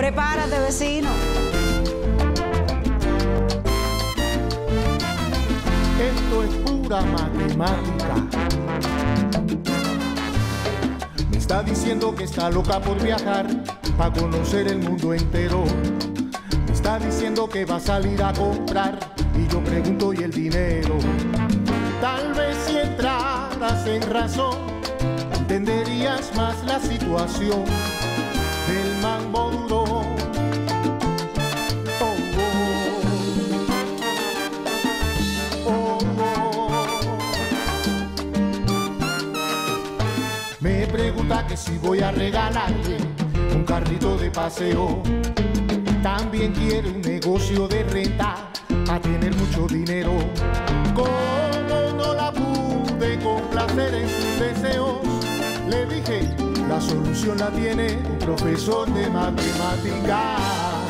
Prepárate, vecino. Esto es pura matemática. Me está diciendo que está loca por viajar, para conocer el mundo entero. Me está diciendo que va a salir a comprar, y yo pregunto, ¿y el dinero? Tal vez si entraras en razón, entenderías más la situación del mambo duro. Me pregunta que si voy a regalarle un carrito de paseo. También quiere un negocio de renta a tener mucho dinero. Como no la pude complacer en sus deseos, le dije, la solución la tiene un profesor de matemáticas.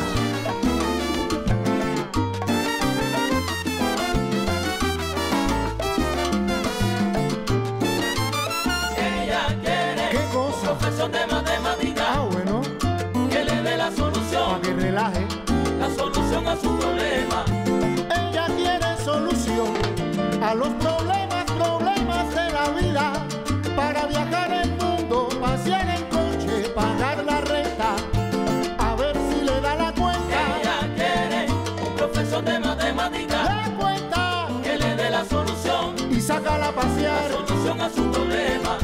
Profesor de matemáticas, bueno, que le dé la solución, para que relaje, la solución a su problema. Ella quiere solución a los problemas de la vida, para viajar el mundo, pasear en coche, pagar la renta, a ver si le da la cuenta. Ella quiere un profesor de matemáticas, la cuenta, que le dé la solución y sácala a pasear, la solución a su problema.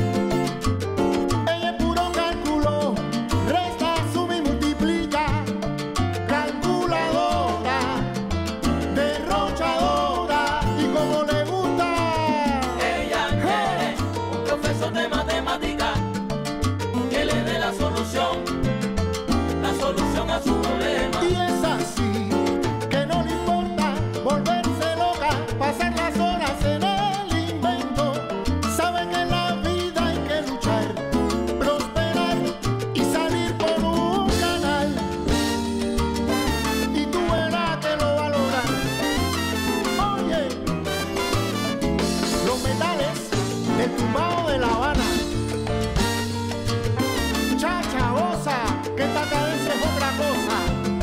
De matemática, que le dé la solución a su problema. Y es así, que no le importa volverse loca, pasar las horas en el invento. Sabe que en la vida hay que luchar, prosperar y salir por un canal. Y tú verás que lo valoran. Oye, los metales del tumbao de La Habana, chacha, goza, que esta cabeza es otra cosa.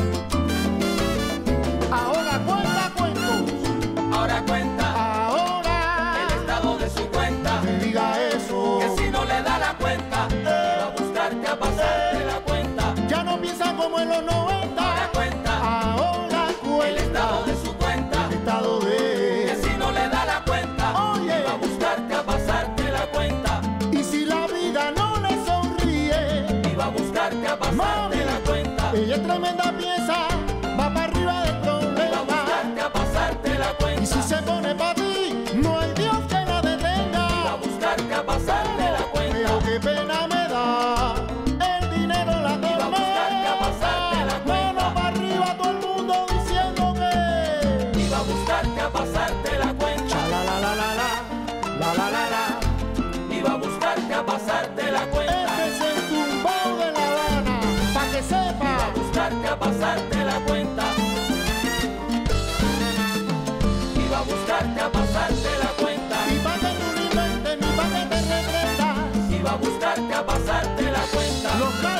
Ahora cuenta cuentos, ahora cuenta, ahora el estado de su cuenta. me diga eso, que si no le da la cuenta, va a buscarte a pasarte la cuenta. ya no piensa como en los 90. Ahora cuenta, Ahora cuenta el estado de su cuenta. el estado de, Que si no le da la cuenta, oye, va a buscarte a pasarte la cuenta. y si la vida no le sonríe, Y va a buscarte a pasarte la cuenta. ella es tremenda pieza, va para arriba del Va a problema. buscarte a pasarte la cuenta. Y si se pone pa' ti, no hay Dios que la detenga. Va a buscarte a pasarte la cuenta. Pero qué pena me da el dinero, la Va a buscarte a pasarte la tormenta. cuenta. Mano para arriba todo el mundo diciendo que Y va a buscarte a pasarte la cuenta. cha la la la la la la la la. Y va a buscarte a pasarte la cuenta. Este es el tumbao de La Habana, pa' que Y va a sepa. buscarte a pasarte la cuenta. Y va a buscarte a pasarte la cuenta. Y pa' que tú ni inventes, ni pa' que te repretas. Y va a buscarte a pasarte la cuenta. Los